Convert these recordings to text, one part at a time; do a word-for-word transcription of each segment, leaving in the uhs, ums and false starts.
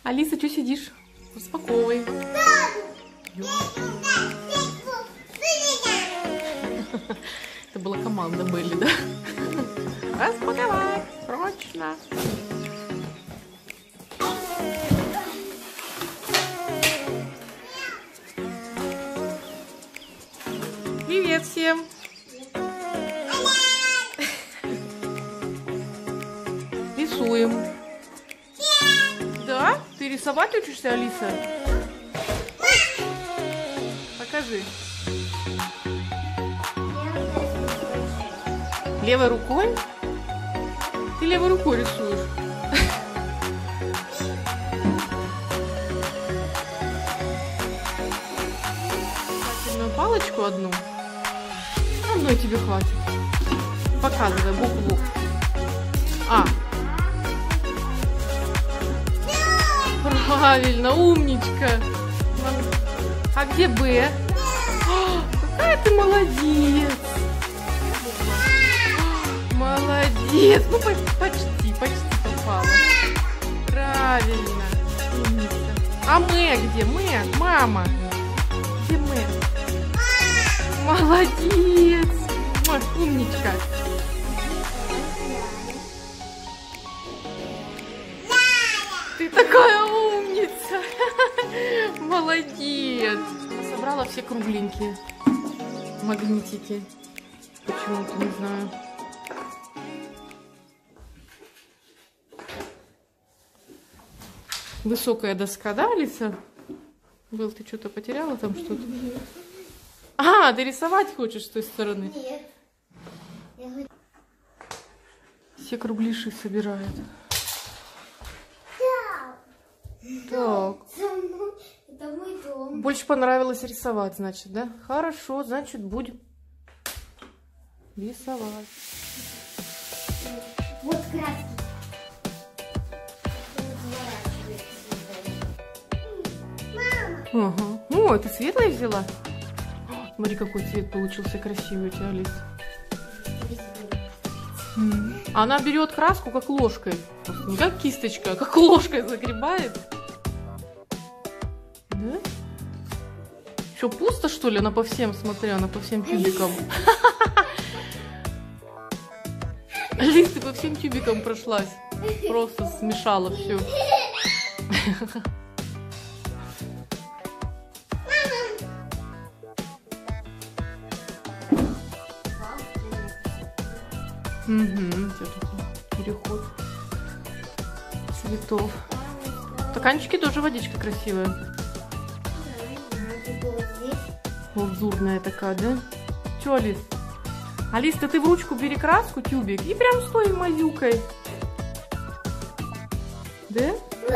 Алиса, что сидишь? Распаковывай. Это была команда Белли, да? Распаковать! Срочно! Привет всем! Рисуем. Да? Ты рисовать учишься, Алиса? Покажи. Левой рукой? Ты левой рукой рисуешь. Ватильную палочку одну. Одной тебе хватит. Показывай букву А. Правильно, умничка. А где Б? О, какая ты молодец. Молодец. Ну, почти, почти попала. Правильно. Умница. А мы где? Мы? Мама. Где мы? Молодец. Ой, умничка. Ты такая умница. Молодец. Собрала все кругленькие магнитики. Почему-то, не знаю. Высокая доска, да, Алиса? Был, ты что-то потеряла там что-то? А, ты рисовать хочешь с той стороны? Нет. Я... Все кругляши собирают. Да. Так. Это мой дом. Больше понравилось рисовать, значит, да? Хорошо, значит, будем рисовать. Вот краски. Ага. О, ты светлое взяла? Смотри, какой цвет получился красивый у тебя, Алиса. Она берет краску как ложкой. Не как кисточка, а как ложкой загребает. Да? Что, пусто, что ли? Она по всем, смотри, она по всем тюбикам. Алис, ты по всем тюбикам прошлась. Просто смешала все. Угу, переход цветов. Стаканчики тоже водичка красивая. Лазурная такая, да? Че, Алис? Алис, ты в ручку бери краску, тюбик, и прям стой мазюкой. Да?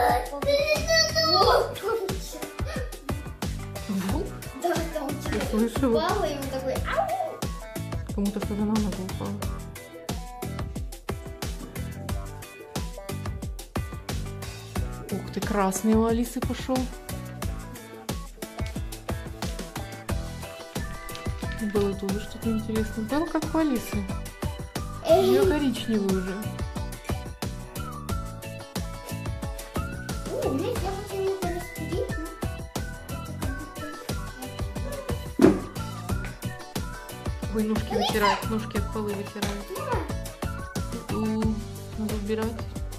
Звук? Да, там человек слышу. упал, и он такой, ау! Кому-то что-то на ногу упало. Ух ты, красный у Алисы пошел. Было тоже что-то интересное. Было как у Алисы. У нее коричневый уже. О, у меня я хочу его растереть. Ой, ножки вытирают, ножки от полы вытирают. У-у, надо убирать.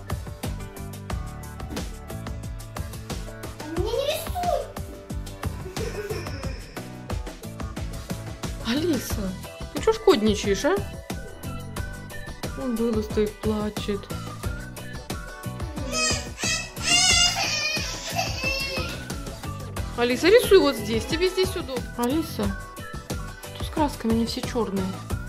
Алиса, ты что шкодничаешь, а? Он было стоит, плачет. Алиса, рисуй вот здесь, тебе здесь удобно. Алиса, что с красками, они все черные.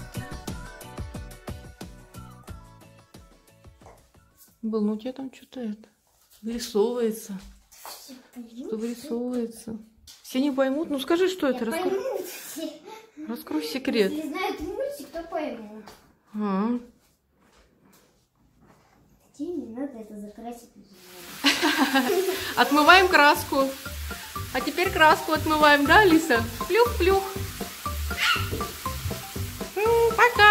Был, ну у тебя там что-то это вырисовывается. Что вырисовывается. Все не поймут, ну скажи, что это. Раскрой, раскрой секрет. Если знают мультик, то поймут. А. Не надо это закрасить. Отмываем краску. А теперь краску отмываем, да, Алиса? Плюх-плюх. Пока.